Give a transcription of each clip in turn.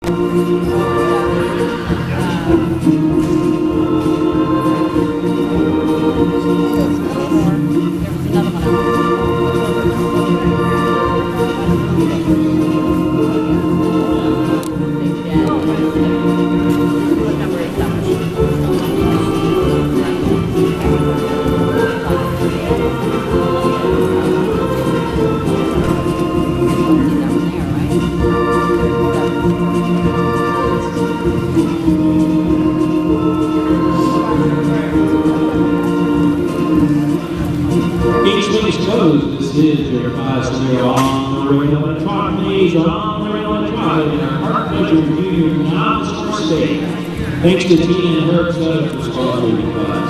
Thanks to Tina and Herb Sutter for sponsoring the class.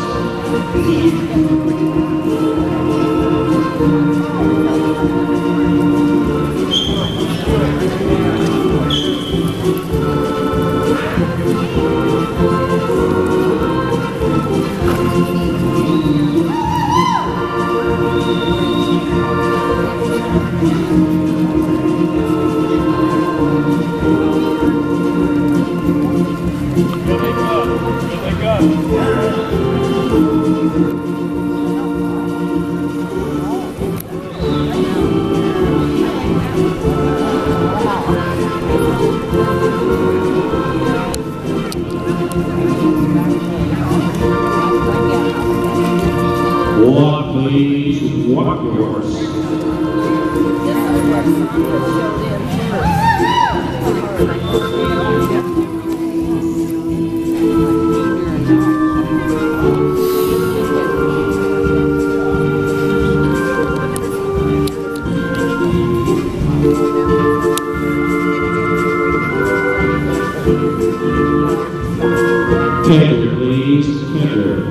Walk, please. Walk yours. Tender, please. Tender.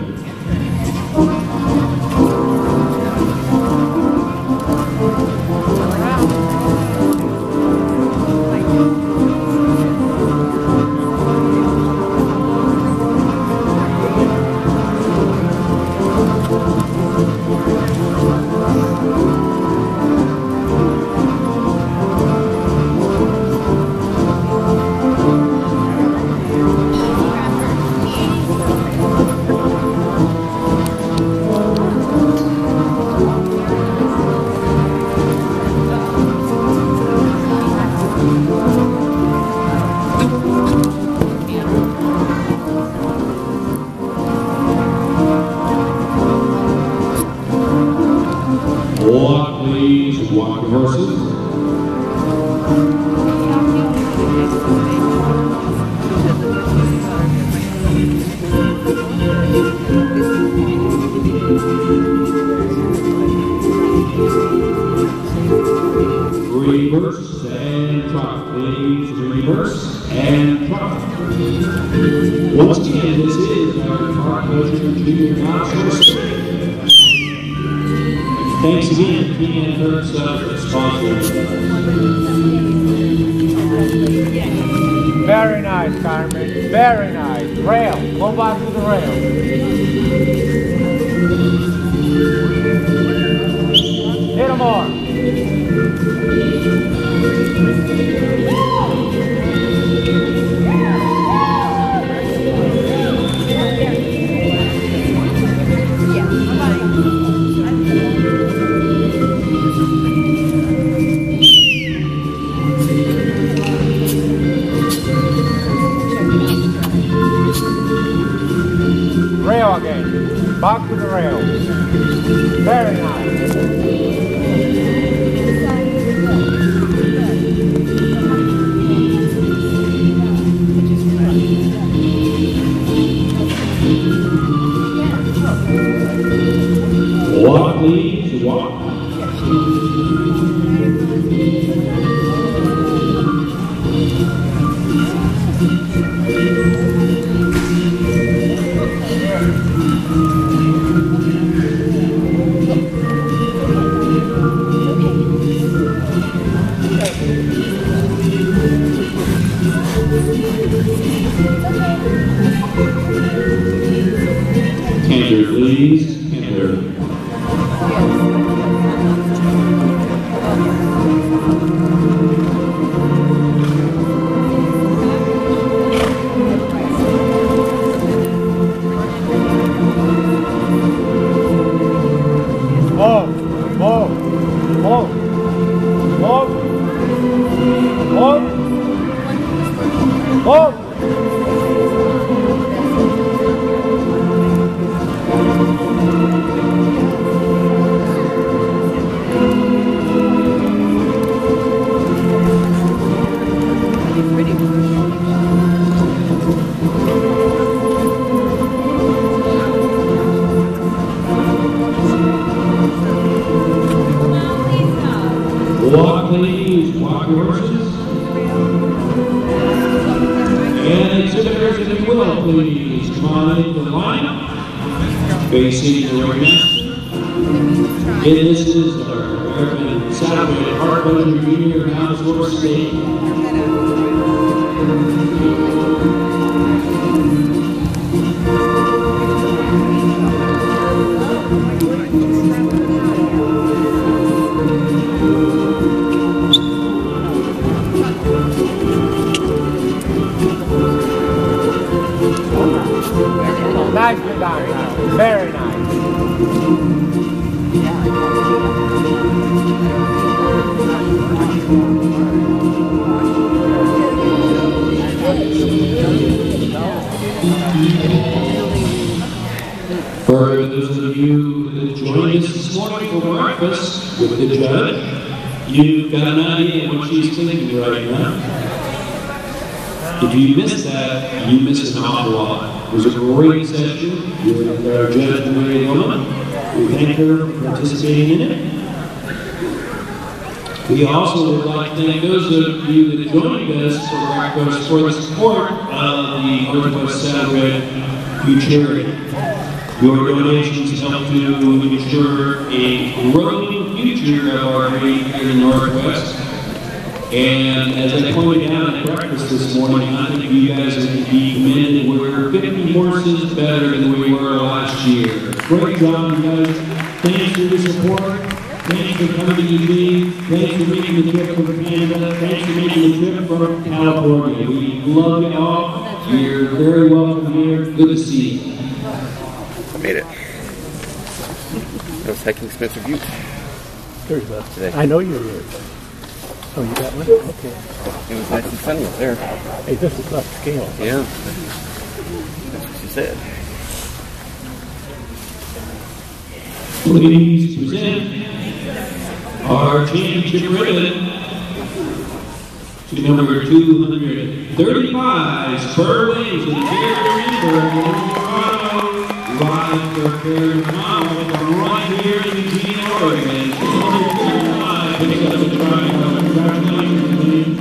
Walk, please. Walk the horses. Reverse and trot, please. Reverse and trot. Once again, this is our Park Motion Junior Novice. Thanks again, Tina and Herb Sutter for sponsoring. Very nice, Carmen. Very nice. Rail. Go back to the rail. Hit them more. Rail again. Back to the rail. Very nice. Walk, please. Walk. Tender, please. Tender. Oh! Walk, please. Walk your horses. And exhibitors, if you will, please come on into the line. Facing the ringmaster. And this is our American Saddlebred Park Pleasure Junior Mountain Horse State. Nicely done. Very nice. For those of you that joined us this morning for breakfast with the judge, you've got an idea of what she's thinking right now. If you missed that, you missed an awful lot. It was a great session with our judge, Mary Woman. We thank her for participating in it. We also would like to thank those of you that joined us for breakfast for the support of the Northwest Saddlebred Charity. Your donations help to ensure a growing future of our breed here in the Northwest. And as I pointed out at breakfast this morning, I think you guys are going to be commended. We're 50 horses better than we were last year. Great job, you guys. Thanks for your support. Thanks for coming to Eugene. Thanks for making the trip from Canada. Thanks for making the trip from California. We love you all. You're very welcome here. Good to see you. I made it. I was hiking Spencer Butte. There's that. Today. I know you're here. Oh, you got one? Okay. It was nice and sunny up there. Hey, this is upscale. Yeah. That's what she said. Please present our championship ribbon to number 235, Spur Waves of the Jerry Member of Colorado, ride for Karen Mile from right here in Eugene, Oregon. 235, picks up the triangle. Congratulations.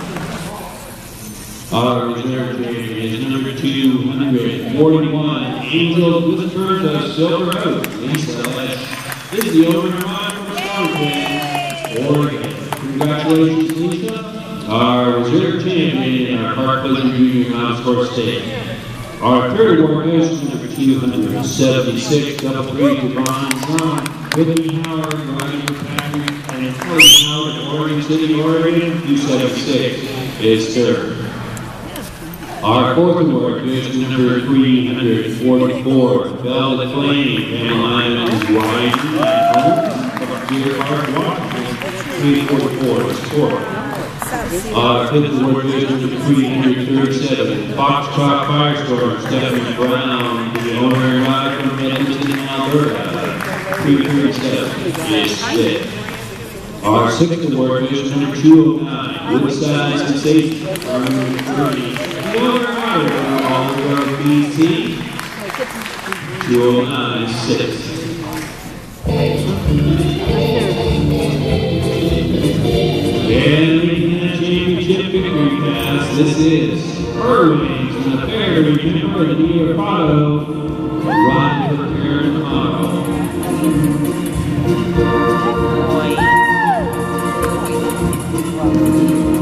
Our reserve champion is number 241, Angels with Turns of Silver Oak. Lisa is the override from Saddlebred, Oregon. Congratulations, Lisa. Our reserve champion in our Park Pleasure Junior Mountain Horse State. Our third award goes to number 276, double three, Devon Sean, Whitney Howard, riding for Patrick, and Kelly Howard of Oregon City, Oregon, 276 is third. Our fourth award goes to number 344, Velvet Flame, Caroline is riding at home, Deer Park, Washington, 344 is fourth. Our fifth award goes to number 337, Foxtrot Firestorm, Stephanie Brown, the owner and rider from Edmonton, Alberta, 337 is fifth. Our sixth award goes to number 209, Woodside Sensation, our number 30, the owner and rider from Oliver BT, 209 is sixth. And making that championship victory pass, this is Irwings in the fair to remember the Deer Prado, riding for Karen Prado.